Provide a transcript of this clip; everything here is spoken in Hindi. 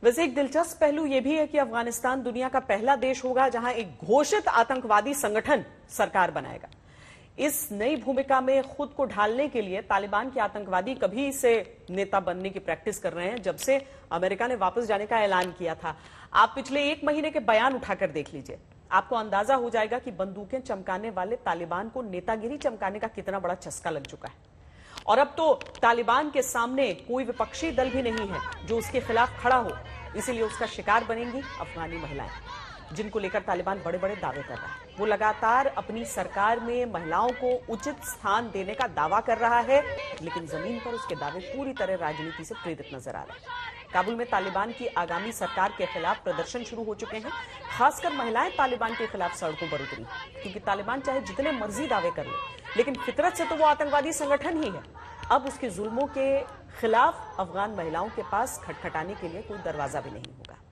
वैसे एक दिलचस्प पहलू यह भी है कि अफगानिस्तान दुनिया का पहला देश होगा जहां एक घोषित आतंकवादी संगठन सरकार बनाएगा। इस नई भूमिका में खुद को ढालने के लिए तालिबान के आतंकवादी कभी से नेता बनने की प्रैक्टिस कर रहे हैं जब से अमेरिका ने वापस जाने का ऐलान किया था। आप पिछले एक महीने के बयान उठाकर देख लीजिए, आपको अंदाजा हो जाएगा कि बंदूकें चमकाने वाले तालिबान को नेतागिरी चमकाने का कितना बड़ा चस्का लग चुका है। और अब तो तालिबान के सामने कोई विपक्षी दल भी नहीं है जो उसके खिलाफ खड़ा हो, इसीलिए उसका शिकार बनेंगी अफगानी महिलाएं, जिनको लेकर तालिबान बड़े बड़े दावे कर रहा है। वो लगातार अपनी सरकार में महिलाओं को उचित स्थान देने का दावा कर रहा है, लेकिन जमीन पर उसके दावे पूरी तरह राजनीति से प्रेरित नजर आ रहे हैं। काबुल में तालिबान की आगामी सरकार के खिलाफ प्रदर्शन शुरू हो चुके हैं। खासकर महिलाएं तालिबान के खिलाफ सड़कों पर उतरी, क्योंकि तालिबान चाहे जितने मर्जी दावे कर ले, लेकिन फितरत से तो वो आतंकवादी संगठन ही है। अब उसके जुल्मों के खिलाफ अफगान महिलाओं के पास खटखटाने के लिए कोई दरवाजा भी नहीं होगा।